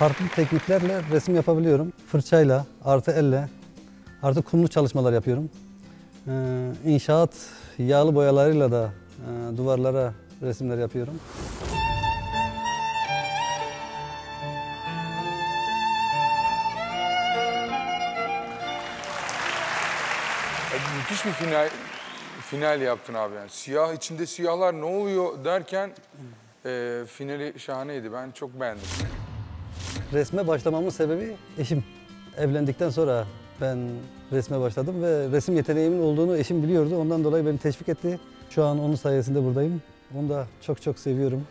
Farklı tekniklerle resim yapabiliyorum. Fırçayla, artı elle, artı kumlu çalışmalar yapıyorum. İnşaat yağlı boyalarıyla da duvarlara resimler yapıyorum. Müthiş bir final yaptın abi yani. Siyah içinde siyahlar ne oluyor derken finali şahaneydi. Ben çok beğendim. Resme başlamamın sebebi eşim. Evlendikten sonra ben resme başladım ve resim yeteneğimin olduğunu eşim biliyordu. Ondan dolayı beni teşvik etti. Şu an onun sayesinde buradayım. Onu da çok çok seviyorum.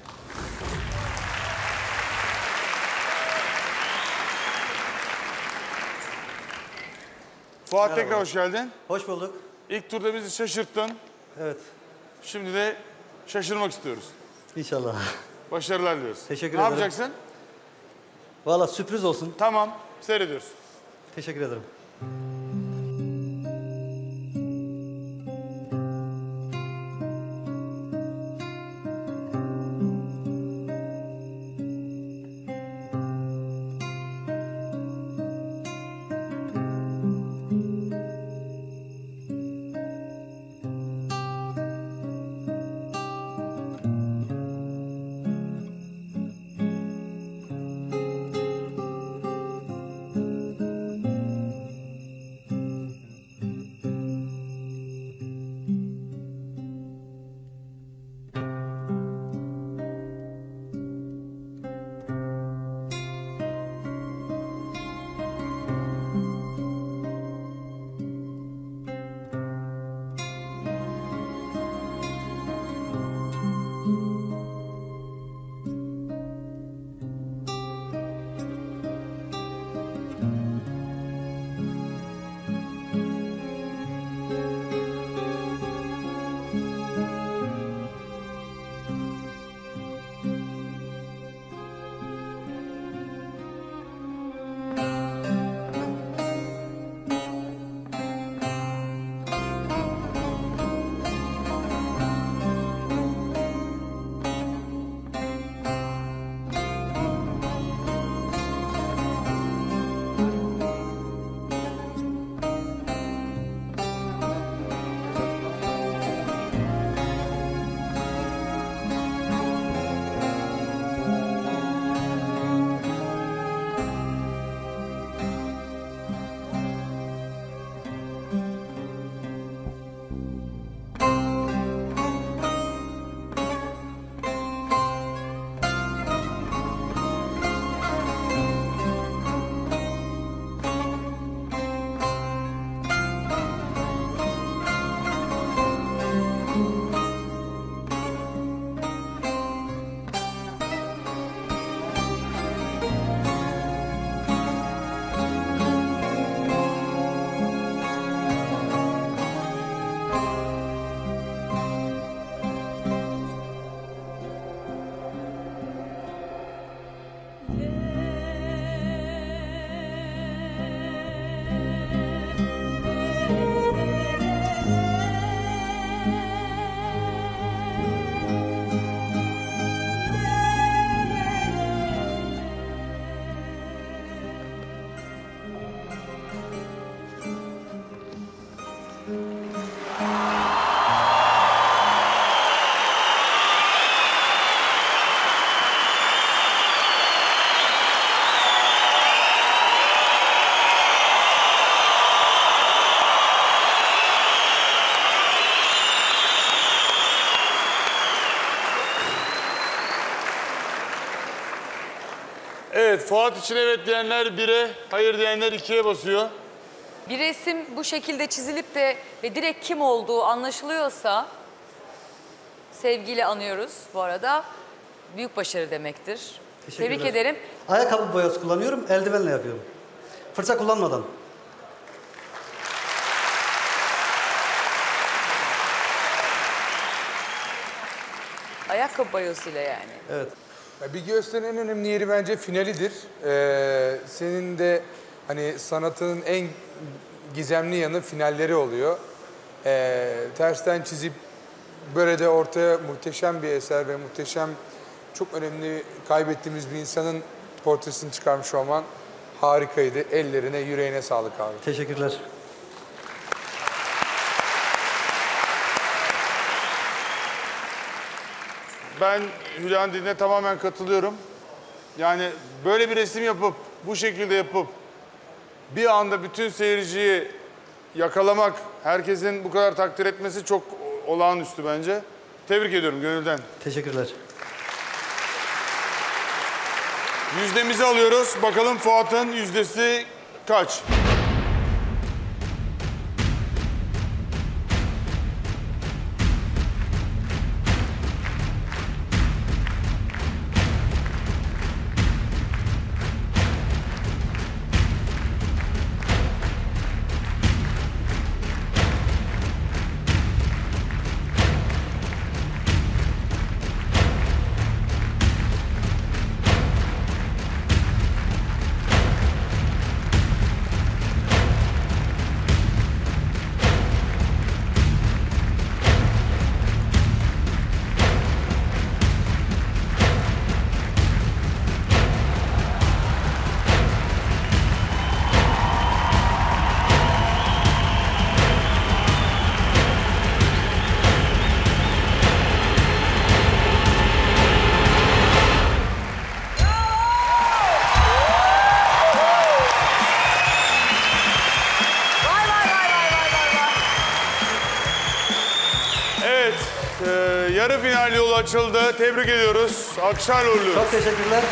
Fuat, Merhaba. tekrar hoş geldin. Hoş bulduk. İlk turda bizi şaşırttın. Evet. Şimdi de şaşırmak istiyoruz. İnşallah. Başarılar diliyoruz. Teşekkür ne ederim. yapacaksın? Valla sürpriz olsun. Tamam, seyrediyoruz. Teşekkür ederim. Evet, Fuat için evet diyenler 1'e, hayır diyenler 2'ye basıyor. Bir resim bu şekilde çizilip de ve direkt kim olduğu anlaşılıyorsa sevgiyle anıyoruz bu arada. Büyük başarı demektir. Tebrik ederim. Ayakkabı boyası kullanıyorum, eldivenle yapıyorum. Fırça kullanmadan. Ayakkabı boyasıyla yani. Evet. Bir gösterinin en önemli yeri bence finalidir. Senin de hani sanatının en gizemli yanı finalleri oluyor. Tersten çizip böyle de ortaya muhteşem bir eser ve muhteşem, çok önemli kaybettiğimiz bir insanın portresini çıkarmış olman harikaydı. Ellerine, yüreğine sağlık abi. Teşekkürler. Ben Hülya'nın dediğine tamamen katılıyorum. Yani böyle bir resim yapıp, bu şekilde yapıp bir anda bütün seyirciyi yakalamak, herkesin bu kadar takdir etmesi çok olağanüstü bence. Tebrik ediyorum gönülden. Teşekkürler. Yüzdemizi alıyoruz. Bakalım Fuat'ın yüzdesi kaç? Vay vay vay vay vay vay vay. Evet, yarı final yolu açıldı. Tebrik ediyoruz. Alkışlarla uğurluyoruz. Çok teşekkürler.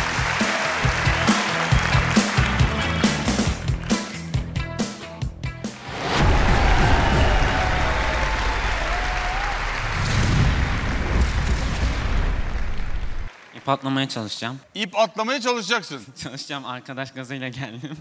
İp atlamaya çalışacağım. İp atlamaya çalışacaksın. Çalışacağım, arkadaş gazıyla geldim.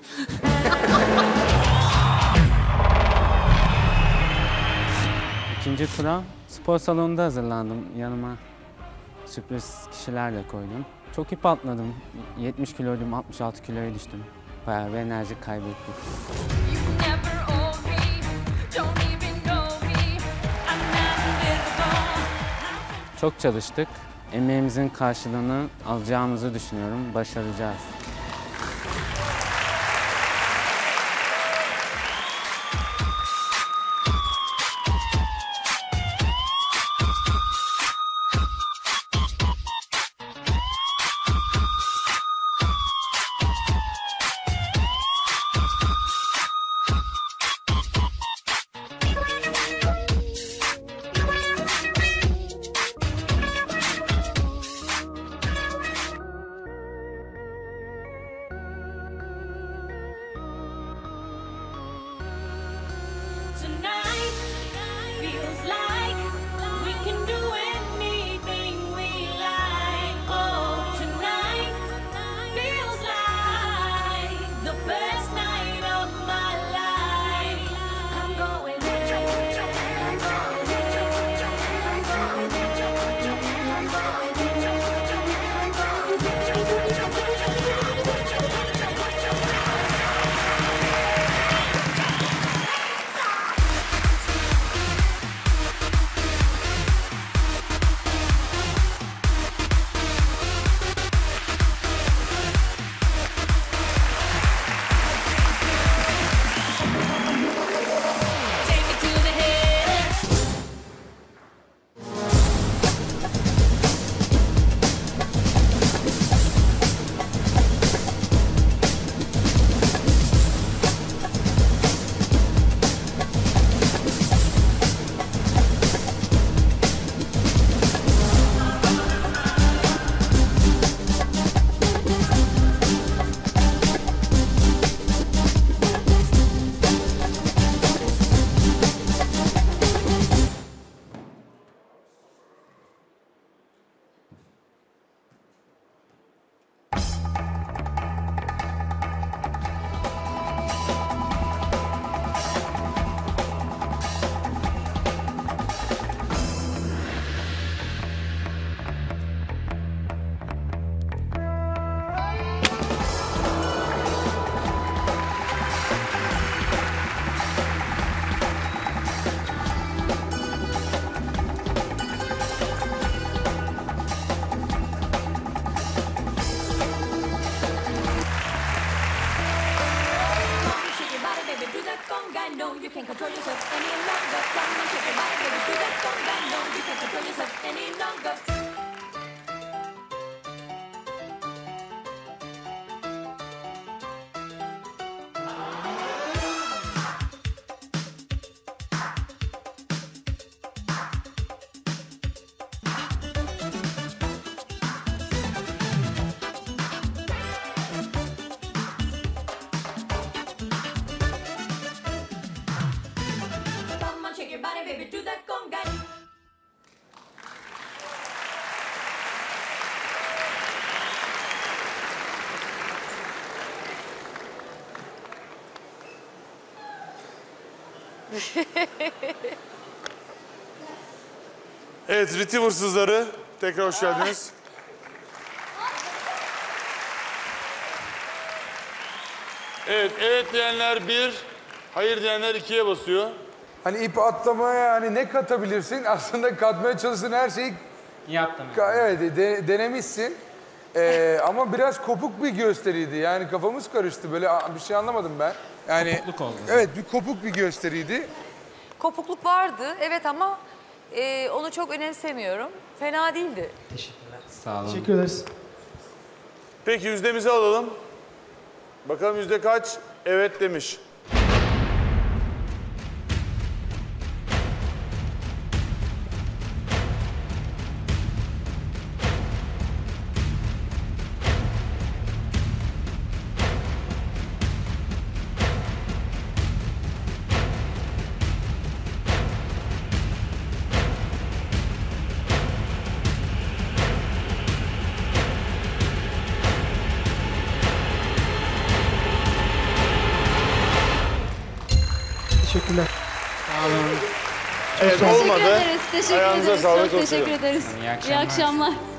İkinci tura spor salonunda hazırlandım. Yanıma sürpriz kişiler de koydum. Çok ip atladım. 70 kiloydum, 66 kiloya düştüm. Bayağı bir enerji kaybettim. Never own me, don't even know me. I'm not invisible. Çok çalıştık. Emeğimizin karşılığını alacağımızı düşünüyorum. Başaracağız. Tonight feels like we can do anything we like. Oh, tonight feels like the best night of my life. I'm going in. I'm going in. I'm going in. I'm going in. baby, do that conga. Evet, ritim hırsızları. Tekrar hoş geldiniz. Evet, evet diyenler 1, hayır diyenler 2'ye basıyor. Hani ip atlamaya hani ne katabilirsin? Aslında katmaya çalıştığın her şeyi Yaptım. evet denemişsin. Ama biraz kopuk bir gösteriydi. Yani kafamız karıştı. Böyle bir şey anlamadım ben. Yani Kopukluk oldu. evet, bir kopuk bir gösteriydi. Kopukluk vardı evet ama onu çok önemsemiyorum. Fena değildi. Sağ olun. Teşekkür ederiz. Peki yüzdemizi alalım. Bakalım yüzde kaç evet demiş. Teşekkürler. Evet olmadı. Teşekkür Ayağınıza ederiz. sağlık Çok olsun. teşekkür ederiz. İyi akşamlar. İyi akşamlar.